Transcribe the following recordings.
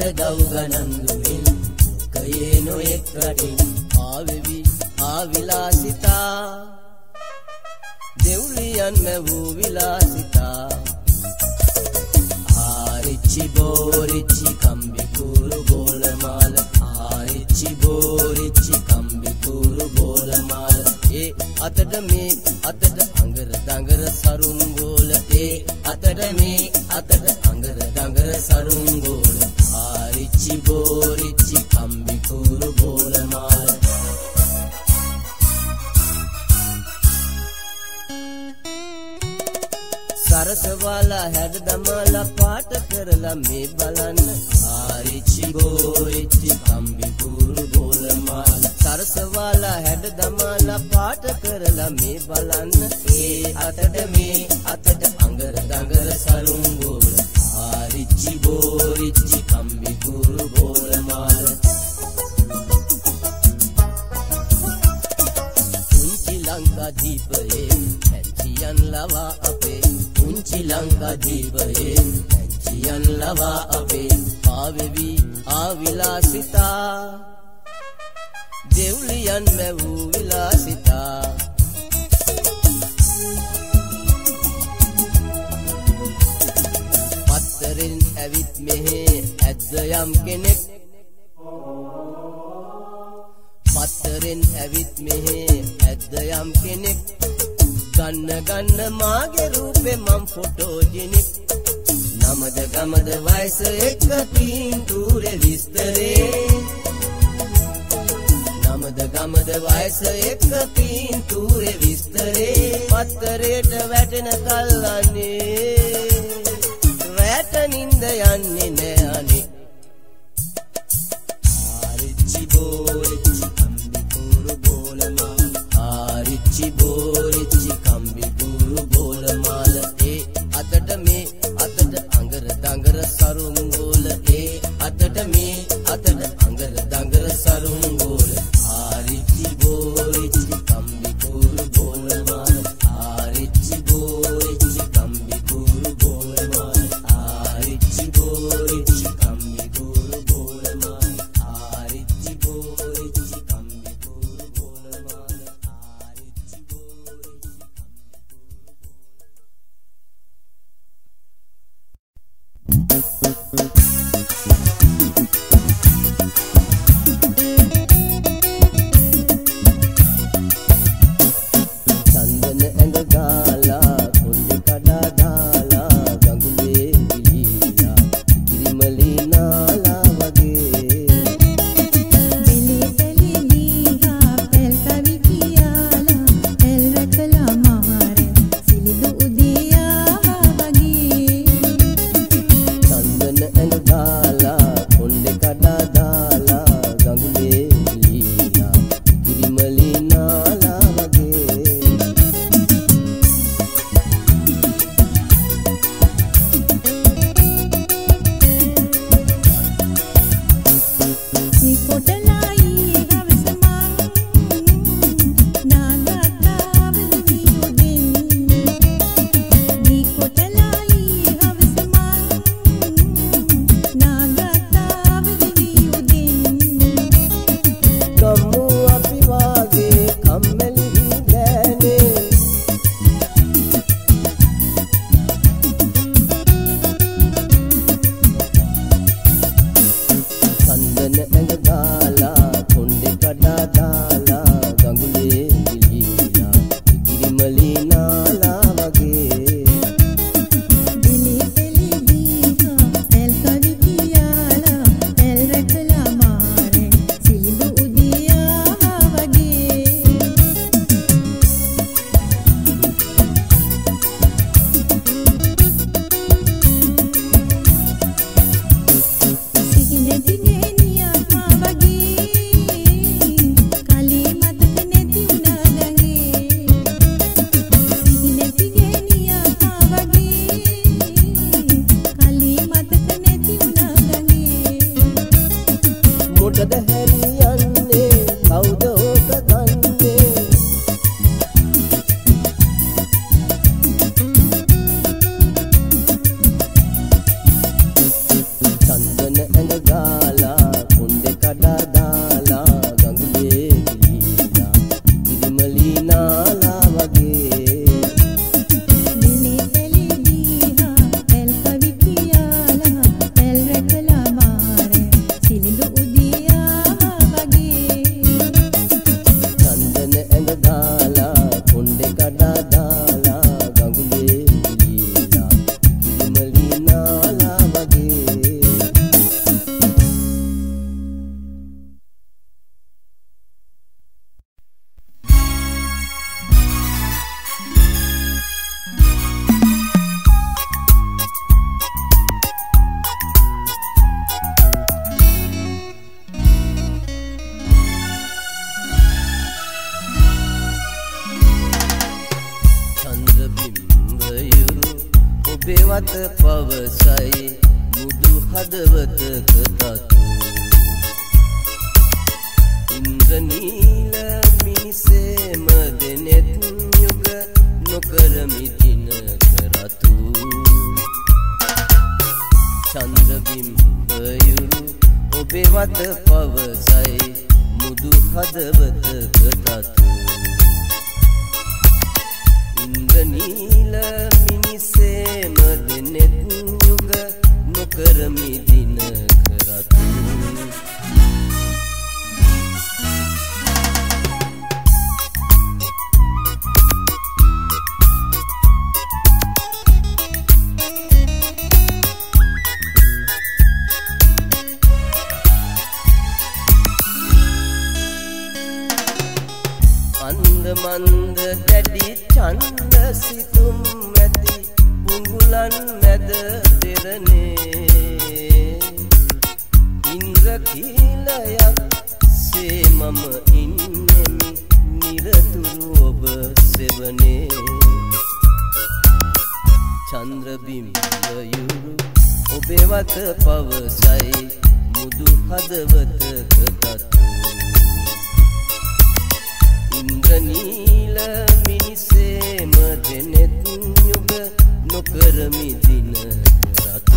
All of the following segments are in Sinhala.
ගව් ගනන්දුවෙන් කයේ නොයෙක් රටින් ආවෙවි ආවිලාසිතා දෙව්ලියන් මැවූ විලාසිතා ආරිච්චි බෝරිච්චි කම්බි කුරු බෝලමාල ආරිච්චි බෝරිච්චි කම්බි කුරු බෝලමාල ඒ අතට මේ අතට අඟර දඟර සරුම් ගෝල ඒ අතට මේ අතට අඟර දඟර සරුම් ගෝල ආරිච්චි බෝරිච්චි කම්බි කුරු බෝලමාල සරසවාලා හැඩ දමලා පාට කරලා මේ බලන්න ආරිච්චි බෝරිච්චි කම්බි කුරු බෝලමාල සරසවාලා හැඩ දමලා පාට කරලා මේ බලන්න ඒ අතට මේ අතට අඟර දඟර සරුම් ගෝල ආරිච්චි බෝරිච්චි කම්බි කුරු බෝලමාල පුංචි ලංකා දීපයේ පැංචියන් ලවා අපේ පුංචි ලංකා දීපයේ පැංචියන් ලවා අපේ ආවෙවි ආවිලාසිතා දෙව්ලියන් මැවූ විලාසිතා පත්තරෙන් ඇවිත් මෙහෙ ඇද්ද යම් කෙනෙක් පත්තරෙන් ඇවිත් මෙහෙ ඇද්ද යම් කෙනෙක් ගන්න මාගේ රූපේ මම් ෆොටෝජෙනික් නමද ගමද වයස එක්ක පින්තූරේ විස්තරේ නමද ගමද වයස එක්ක පින්තූරේ විස්තරේ පත්තරේට වැටෙන කල්ලන්නේ රැට නින්ද යන්නේ නෑ අනේ ආරිච්චි බෝරිච්චි කම්බි කුරු බෝලමාල ආරිච්චි බෝරිච්චි කම්බි කුරු බෝලමාල ඒ අතට මේ අතට අඟර දඟර සරුම් ගෝල ඒ අතට මේ අතට අඟර දඟර සරුම් ගෝල ආරිච්චි බෝරිච්චි කම්බි කුරු බෝලමාල ආරිච්චි බෝරිච්චි කම්බි කුරු බෝලමාල ආරිච්චි බෝරිච්චි කම්බි කුරු බෝලමාල ආරිච්චි බෝරිච්චි කම්බි කුරු බෝලමාල ආරිච්චි බෝරිච්චි චන්දන ඇඟ ගාලා කොණ්ඩේ කඩා දාලා ගඟුලේ විලීලා කිරිමලි නාලා වගේ බෙලි බෙලි දීහා පෙල් කවි කියාලා එල් රැකලා මහරෙන් සිලිදු උදියා වගේ චන්දන ඇඟ ගාලා කොණ්ඩේ කඩා දාලා ගඟුලේ විලීලා කිරිමලි නාලා වගේ මේ කොටලයි හවස මං නාගතාව නියුදෙන් මේ කොටලයි හවස මං නාගතාව නියුදෙන් ගමු අපි වාගේ කම්මැලි විදෑනේ චන්දන ඇඟ ගාලා කොණ්ඩේ කඩා දාලා ගඟුලේ විලීලා කිරිමලි නාලා වගේ බෙලි බෙලි දීහා එල් කවි කියාලා එල් රැකලා මහරෙන් සිලිදු උදියා වගේ සිහිනෙති ගෙනියා මා වගේ කලී මතක නැති උනා ගඟේ සිහිනෙති ගෙනියා මා වගේ කලී මතක නැති උනා ගඟේ මොකද හැරියන්නේ කවුද ඕක දන්නේ චන්දන ඇඟ ගාලා ඔබේවත් පවසයි මුදු හදවතක තතු ඉන්ද්‍රනීල මිනිසේම දෙනෙත් යුග නොකරමි දිනක රතු චන්ද්‍රබිම්බයුරු ඔබේවත් පවසයි මුදු හදවතක තතු ඉන්ද්‍රනීල මිනිසේම දෙනෙත් යුග නොකරමි දිනක රතු මන්ද දැඩි ඡන්ද සිතුම් ඇති පුඟුලන් මැද දෙරනේ ඉන්ද්‍රකීලයක් සේ මම ඉන්නෙමි නිරතුරු ඔබ සෙවනේ චන්ද්‍රබිම්බයුරු ඔබේවත් පවසයි මුදු හදවතක තතු ඉන්ද්‍රනීල මිනිසේම දෙනෙත් යුග නොකරමි දිනක රතු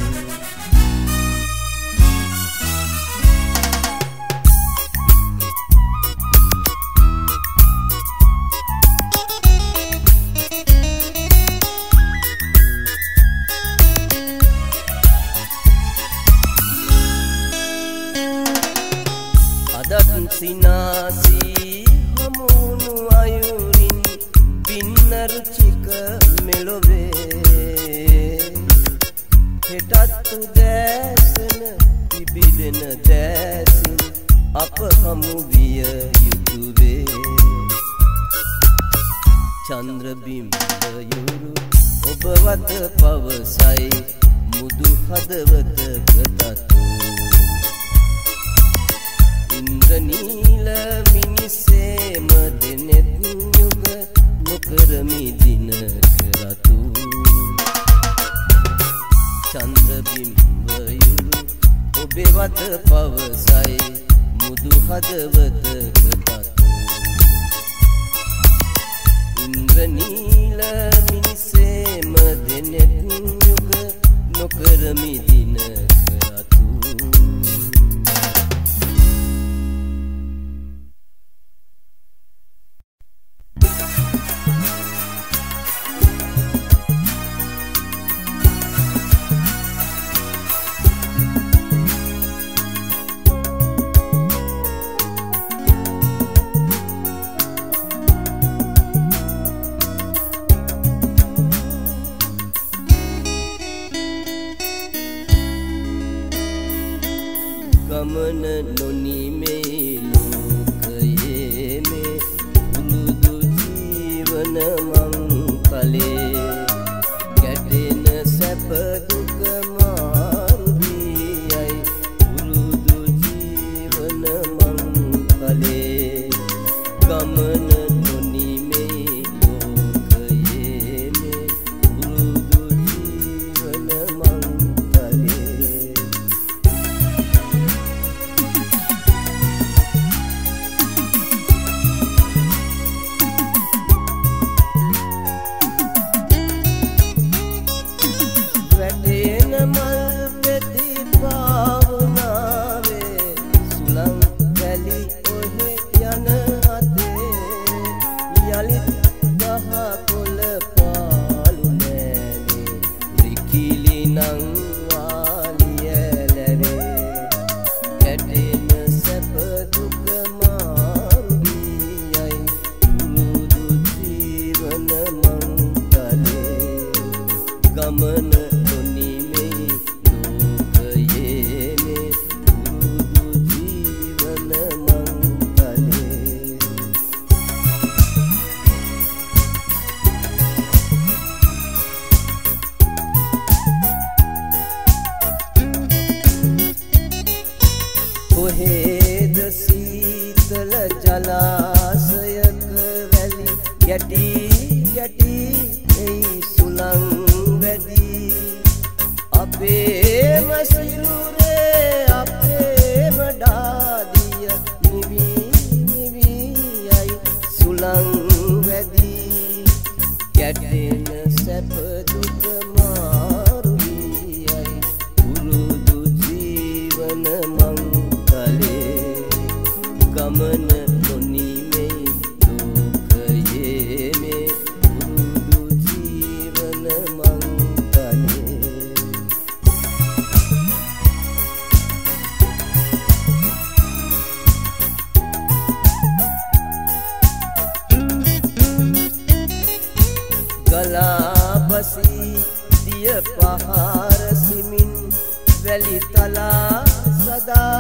අදත් සිනාසී හමුණු අයුරින් පින්නරුචික මෙලොවේ හෙටත් උදෑසන පිබිදෙන දැසින් අප හමු විය යුතුවේ චන්ද්‍රබිම්බයුරු ඔබවත් පවසයි මුදු හදවතක තතු ඉන්ද්‍රනීල මිනිසේම දෙනෙත් යුග නොකරමි දිනක රතු චන්ද්‍රබිම්බයුරු ඔබේවත් පවසයි මුදු හදවතක තතු ඉන්ද්‍රනීල මිනිසේම දෙනෙත් යුග නොකරමි දිනක රතු ගමන නොනිමේ ලෝකයේ මේ උළුදු ජීවන මංකලේ ගැටෙන සැප දුක මාරුදියයි උළුදු ජීවන මංකලේ ගමන නොනිමේ ලෝකයේ මේ උළුදු ජීවන මංකලේ ගමන නොනිමේ ලෝකයේ මේ උරුදු ජීවන මංගලේ කොහෙද සීතල ජලාශයක වැලි ගැටි ගැටි එයි සුළං වැඩි අපේම සිරුරේ අපේම ඩාදිය නිවි නිවියයි සුලං වැදී කැඩෙන සැප දුක මාරු වියයි පුරුදු ජීවන මංගලේ ගමන නොනිමේ ලෝකයේ මේ පුරුදු ජීවන මංගලේ ගලාබසී දිය පහර සිමින් වැලි තලා සදා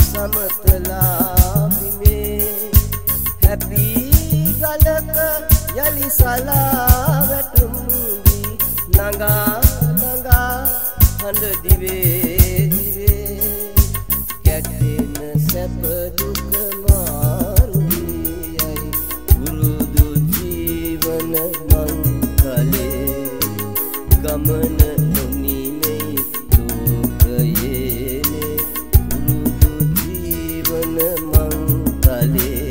සමතලා බිමේ හැපී ගලක යලි සලා වැටුම් වී නගා නගා හඬ දිවේ දිවේ කැටෙන සැප දුක මාරු වියයි පුරුදු ජීවන මංගලේ ගමන නොනිමේ ලෝකයේ පුරුදු ජීවන මංගලේ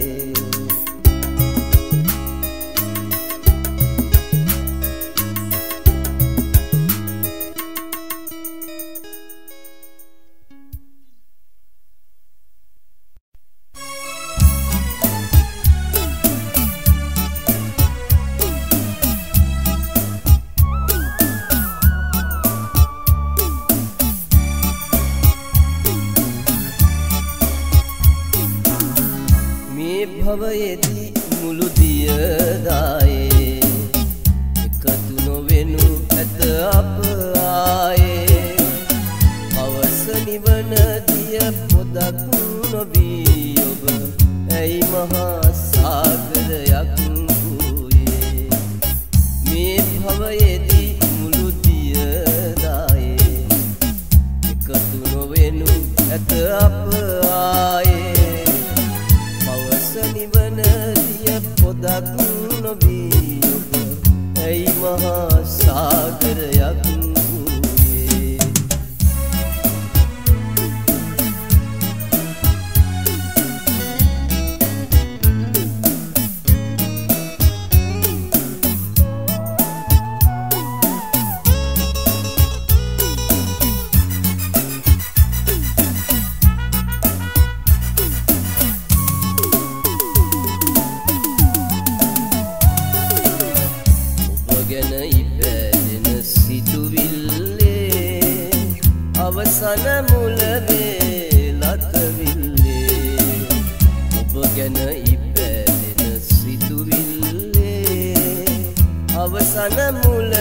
භවයේදී මුළු දියදායේ එකතු නොවෙනු ඇත අප ආයේ අවස නිවන දිය පොදක් නොවී ඔබ ඇයි මහා සාගරයක් වූයේ මේ භවයේදී මුළු දියදායේ එකතු නොවෙනු ඇත අප ආයේ නිවන දිය පොදක් නොවී ඔබ ඇයි මහා සාගරයක් වූයේ අවසන මුල වේලතවිල්ලේ ඔබ ගැන ඉපැදෙන සිතුවිල්ලේ අවසන මුල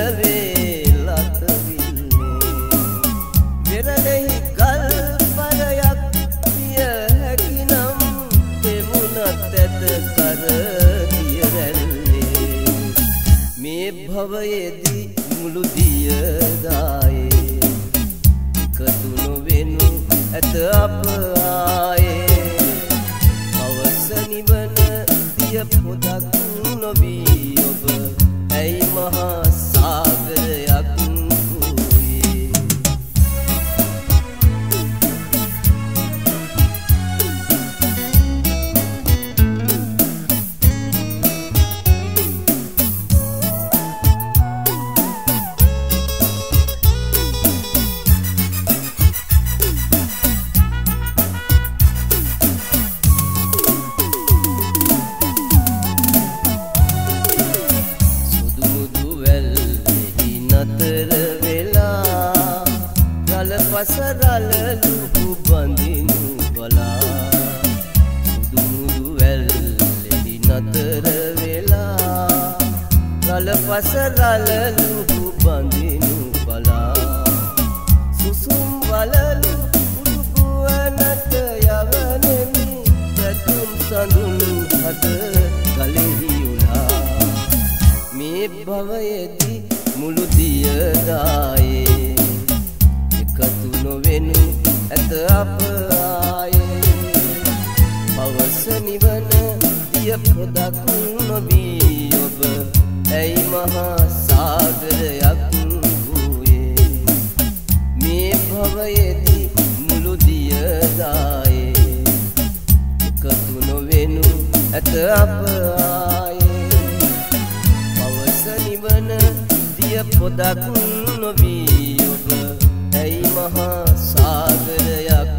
වේලතවිල්ලේ වෙරළෙහි ගල් පරයක් පිය හැකිනම් දෙමුණත් ඇත කර දිය රැල්ලේ මේ භවයේදී මුළු දියදායේ එකතු නොවෙනු ඇත අප ආයේ අවස නිවන දිය පොදක් නොවී ඔබ ඇයි මහා සාගරයක් වූයේ වසරල ලුහු බඳිනු බලා සුදුමුදු වැල්ලෙහි නතර වෙලා රළ වසරල ලුහු බඳිනු බලා සුසුම් වලලු උඩුගුවනට යවනෙමි පැතුම් සඳුන් හද ගලෙහි උලා මේ භවයේදී මුළු දියදායේ එකතු නොවෙනු ඇත අප ආයේ අවස නිවන දිය පොදක් නොවී ඔබ ඇයි මහා සාගරයක් වූයේ භවයේදී මුළු දියදායේ එකතු නොවෙනු ඇත අප ආයේ පවස නිවන දිය පොදක් නොවී ඔබ ඇයි මහා සාගරයක්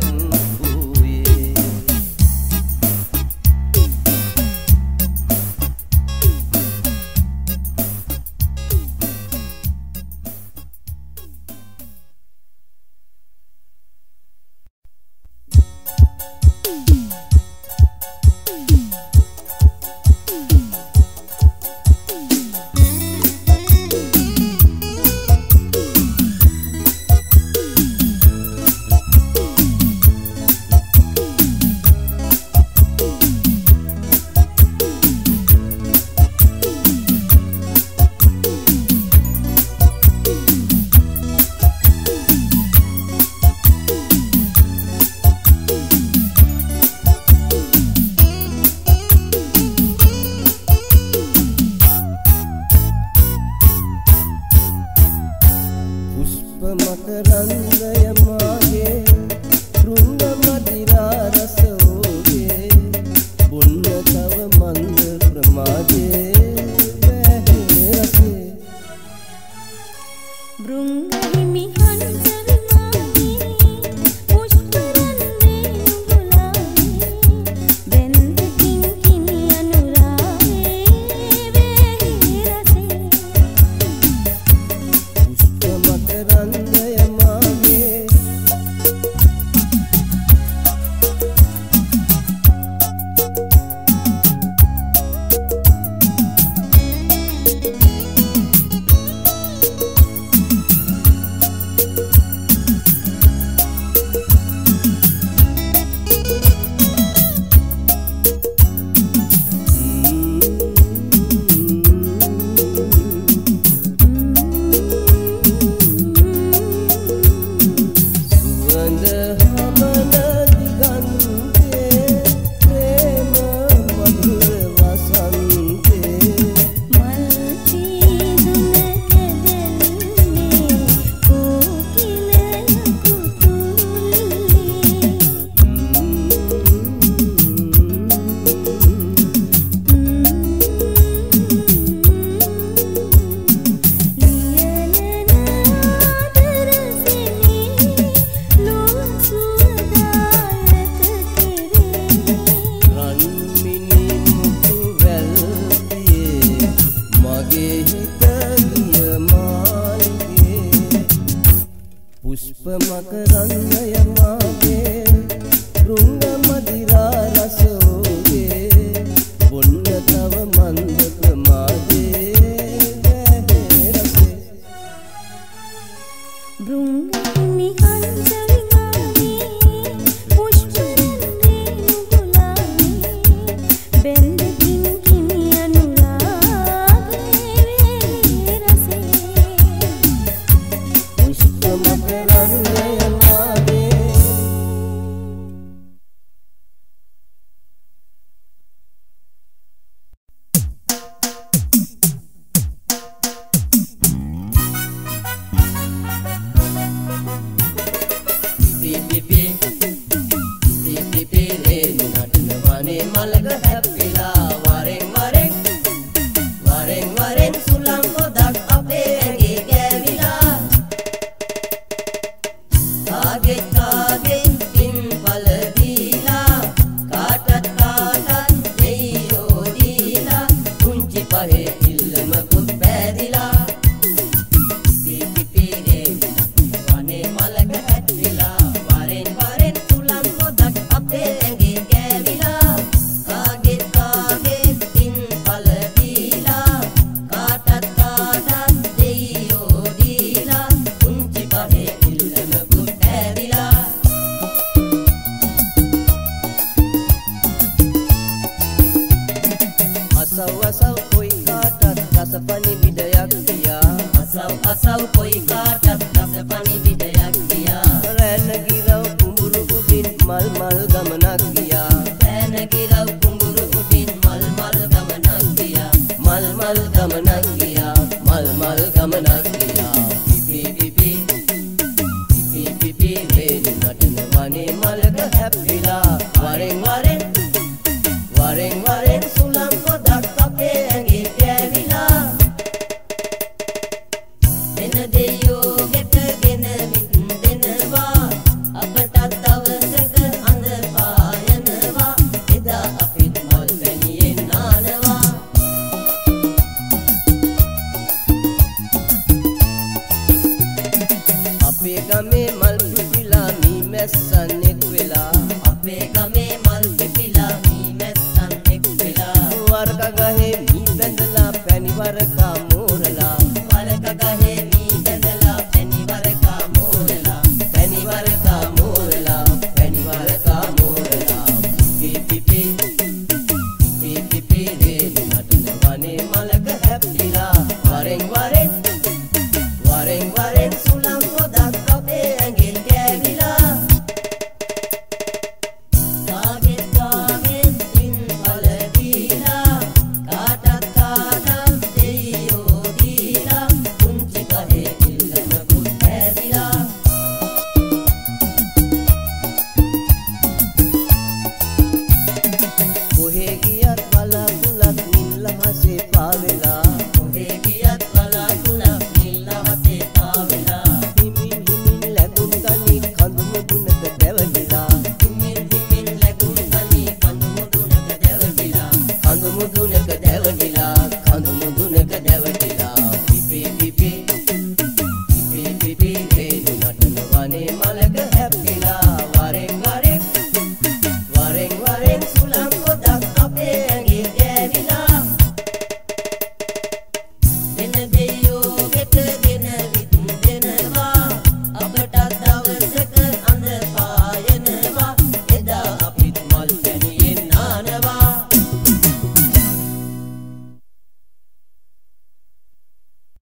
මල්